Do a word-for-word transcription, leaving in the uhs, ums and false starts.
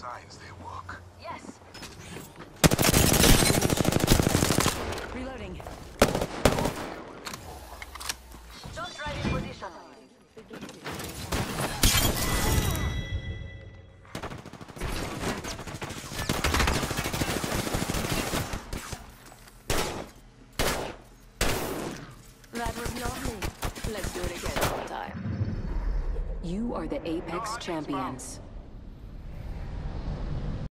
signs they work. Yes. Reloading. Just right in position. That was lovely. Let's do it again sometime. You are the Apex Champions.